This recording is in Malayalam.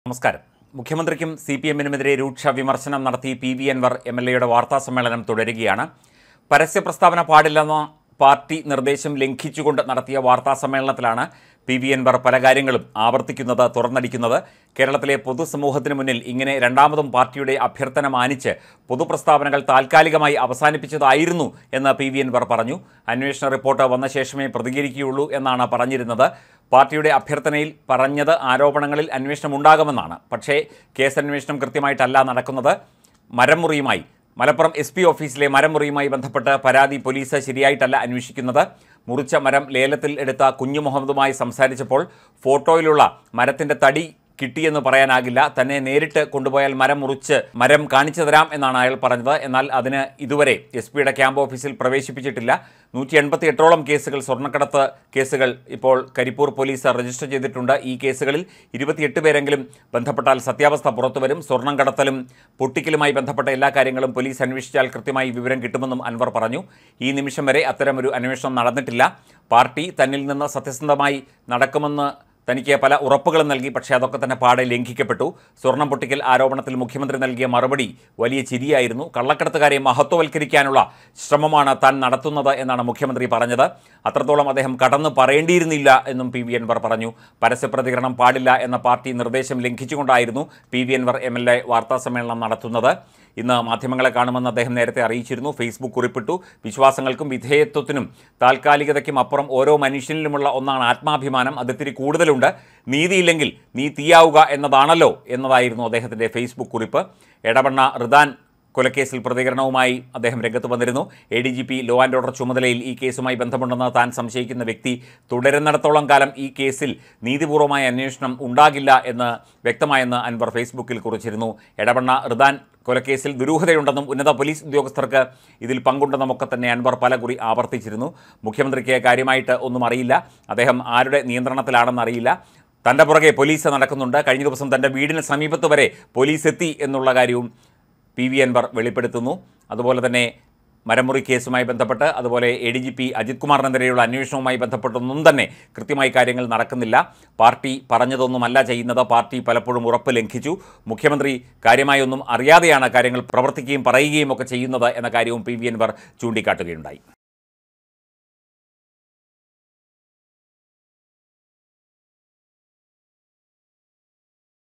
നമസ്കാരം. മുഖ്യമന്ത്രിക്കും CPM-നുമെതിരെ രൂക്ഷ വിമർശനം നടത്തി PV അൻവർ MLA-യുടെ വാർത്താസമ്മേളനം തുടരുകയാണ്. പരസ്യ പ്രസ്താവന പാടില്ലെന്ന പാർട്ടി നിർദ്ദേശം ലംഘിച്ചുകൊണ്ട് നടത്തിയ വാർത്താസമ്മേളനത്തിലാണ് PV അൻവർ പല കാര്യങ്ങളും ആവർത്തിക്കുന്നത്, തുറന്നടിക്കുന്നത്. കേരളത്തിലെ പൊതുസമൂഹത്തിന് മുന്നിൽ ഇങ്ങനെ രണ്ടാമതും പാർട്ടിയുടെ അഭ്യർത്ഥന മാനിച്ച് പൊതുപ്രസ്താവനകൾ താൽക്കാലികമായി അവസാനിപ്പിച്ചതായിരുന്നു എന്ന് PV അൻവർ പറഞ്ഞു. അന്വേഷണ റിപ്പോർട്ട് വന്ന ശേഷമേ പ്രതികരിക്കുകയുള്ളൂ എന്നാണ് പറഞ്ഞിരുന്നത്. പാർട്ടിയുടെ അഭ്യർത്ഥനയിൽ പറഞ്ഞത് ആരോപണങ്ങളിൽ അന്വേഷണം ഉണ്ടാകുമെന്നാണ്. പക്ഷേ കേസന്വേഷണം കൃത്യമായിട്ടല്ല നടക്കുന്നത്. മരമുറിയുമായി മലപ്പുറം SP ഓഫീസിലെ മരമുറിയുമായി ബന്ധപ്പെട്ട് പരാതി പോലീസ് ശരിയായിട്ടല്ല അന്വേഷിക്കുന്നത്. മുറിച്ച മരം ലേലത്തിൽ എടുത്ത കുഞ്ഞു മുഹമ്മദുമായി സംസാരിച്ചപ്പോൾ ഫോട്ടോയിലുള്ള മരത്തിൻ്റെ തടി കിട്ടിയെന്ന് പറയാനാകില്ല. തന്നെ നേരിട്ട് കൊണ്ടുപോയാൽ മരം മുറിച്ച് മരം കാണിച്ചു തരാം എന്നാണ് അയാൾ പറഞ്ഞത്. എന്നാൽ അതിന് ഇതുവരെ SP-യുടെ ക്യാമ്പ് ഓഫീസിൽ പ്രവേശിപ്പിച്ചിട്ടില്ല. 188ഓളം കേസുകൾ, സ്വർണ്ണക്കടത്ത് കേസുകൾ ഇപ്പോൾ കരിപ്പൂർ പോലീസ് രജിസ്റ്റർ ചെയ്തിട്ടുണ്ട്. ഈ കേസുകളിൽ 28 പേരെങ്കിലും ബന്ധപ്പെട്ടാൽ സത്യാവസ്ഥ പുറത്തുവരും. സ്വർണ്ണം കടത്തലും പൊട്ടിക്കലുമായി ബന്ധപ്പെട്ട എല്ലാ കാര്യങ്ങളും പോലീസ് അന്വേഷിച്ചാൽ കൃത്യമായി വിവരം കിട്ടുമെന്നും അൻവർ പറഞ്ഞു. ഈ നിമിഷം വരെ അത്തരമൊരു അന്വേഷണം നടന്നിട്ടില്ല. പാർട്ടി തന്നിൽ നിന്ന് സത്യസന്ധമായി നടക്കുമെന്ന് തനിക്ക് പല ഉറപ്പുകളും നൽകി. പക്ഷേ അതൊക്കെ തന്നെ പാടെ ലംഘിക്കപ്പെട്ടു. സ്വർണം പൊട്ടിക്കൽ ആരോപണത്തിൽ മുഖ്യമന്ത്രി നൽകിയ മറുപടി വലിയ ചിരിയായിരുന്നു. കള്ളക്കടത്തുകാരെ മഹത്വവൽക്കരിക്കാനുള്ള ശ്രമമാണ് താൻ നടത്തുന്നത് എന്നാണ് മുഖ്യമന്ത്രി പറഞ്ഞത്. അത്രത്തോളം അദ്ദേഹം കടന്നു പറയേണ്ടിയിരുന്നില്ല എന്നും PV അൻവർ പറഞ്ഞു. പരസ്യപ്രതികരണം പാടില്ല എന്ന പാർട്ടി നിർദ്ദേശം ലംഘിച്ചുകൊണ്ടായിരുന്നു PV അൻവർ MLA വാർത്താസമ്മേളനം നടത്തുന്നത്. ഇന്ന് മാധ്യമങ്ങളെ കാണുമെന്ന് അദ്ദേഹം നേരത്തെ അറിയിച്ചിരുന്നു. ഫേസ്ബുക്ക് കുറിപ്പിട്ടു. വിശ്വാസങ്ങൾക്കും വിധേയത്വത്തിനും താൽക്കാലികതയ്ക്കും അപ്പുറം ഓരോ മനുഷ്യനിലുമുള്ള ഒന്നാണ് ആത്മാഭിമാനം. അതിത്തിരി കൂടുതലുണ്ട്. നീതിയില്ലെങ്കിൽ നീ തീയാവുക എന്നതാണല്ലോ എന്നതായിരുന്നു അദ്ദേഹത്തിൻ്റെ ഫേസ്ബുക്ക് കുറിപ്പ്. എടവണ്ണ റിദാൻ കൊലക്കേസിൽ പ്രതികരണവുമായി അദ്ദേഹം രംഗത്ത് വന്നിരുന്നു. ADGP ലോ ആൻഡ് ഓർഡർ ചുമതലയിൽ ഈ കേസുമായി ബന്ധമുണ്ടെന്ന് താൻ സംശയിക്കുന്ന വ്യക്തി തുടരുന്നിടത്തോളം കാലം ഈ കേസിൽ നീതിപൂർവമായ അന്വേഷണം ഉണ്ടാകില്ല എന്ന് വ്യക്തമായെന്ന് അൻവർ ഫേസ്ബുക്കിൽ കുറിച്ചിരുന്നു. എടവണ്ണ റിദാൻ കൊലക്കേസിൽ ദുരൂഹതയുണ്ടെന്നും ഉന്നത പോലീസ് ഉദ്യോഗസ്ഥർക്ക് ഇതിൽ പങ്കുണ്ടെന്നുമൊക്കെ തന്നെ അൻവർ പലകുറി ആവർത്തിച്ചിരുന്നു. മുഖ്യമന്ത്രിക്ക് കാര്യമായിട്ട് ഒന്നും അറിയില്ല. അദ്ദേഹം ആരുടെ നിയന്ത്രണത്തിലാണെന്നറിയില്ല. തൻ്റെ പുറകെ പോലീസ് നടക്കുന്നുണ്ട്. കഴിഞ്ഞ ദിവസം തൻ്റെ വീടിന് സമീപത്ത് വരെ പോലീസ് എത്തി എന്നുള്ള കാര്യവും PV അൻവർ വെളിപ്പെടുത്തുന്നു. അതുപോലെ തന്നെ മരമുറി കേസുമായി ബന്ധപ്പെട്ട്, അതുപോലെ ADGP അജിത് കുമാറിനെതിരെയുള്ള അന്വേഷണവുമായി ബന്ധപ്പെട്ടൊന്നും തന്നെ കൃത്യമായി കാര്യങ്ങൾ നടക്കുന്നില്ല. പാർട്ടി പറഞ്ഞതൊന്നുമല്ല ചെയ്യുന്നത്. പാർട്ടി പലപ്പോഴും ഉറപ്പ് ലംഘിച്ചു. മുഖ്യമന്ത്രി കാര്യമായൊന്നും അറിയാതെയാണ് കാര്യങ്ങൾ പ്രവർത്തിക്കുകയും പറയുകയും ഒക്കെ ചെയ്യുന്നത് എന്ന കാര്യവും PV അൻവർ ചൂണ്ടിക്കാട്ടുകയുണ്ടായി.